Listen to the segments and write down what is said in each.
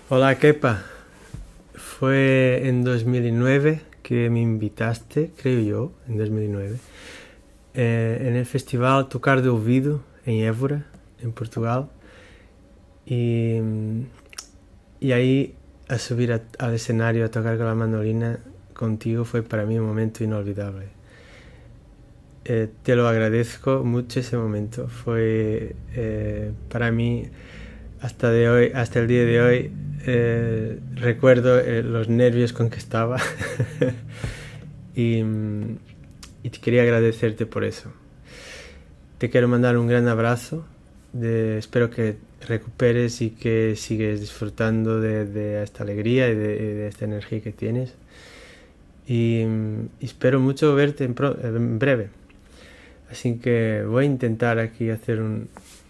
Hola Kepa, fue en 2009 que me invitaste, creo yo, en 2009, en el festival Tocar de Ouvido en Évora, en Portugal, y, y ahí a subir al escenario a tocar con la mandolina contigo fue para mí un momento inolvidable. Te lo agradezco mucho ese momento, fue para mí hasta el día de hoy. Recuerdo los nervios con que estaba y te quería agradecerte por eso. Te quiero mandar un gran abrazo, espero que recuperes y que sigues disfrutando de esta alegría y de esta energía que tienes, y espero mucho verte en breve, así que voy a intentar aquí hacer un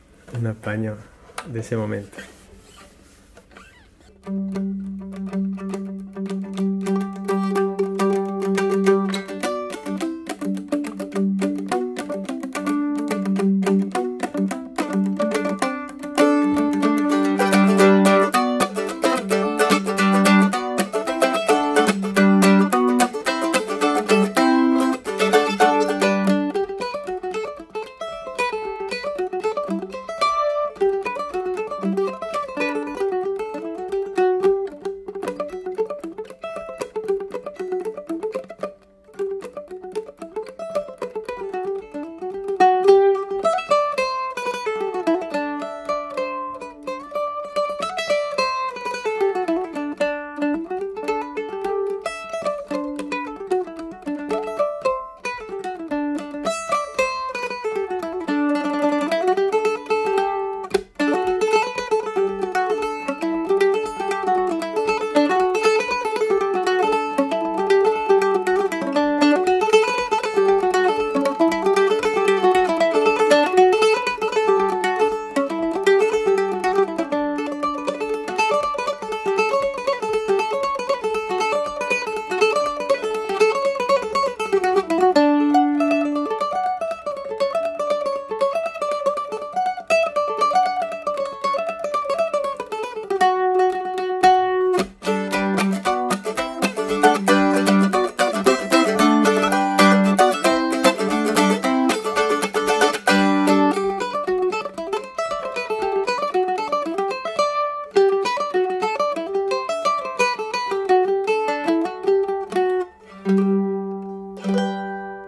apaño de ese momento.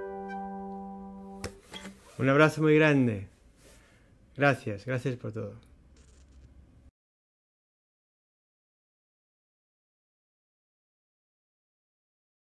Un abrazo muy grande. Gracias por todo.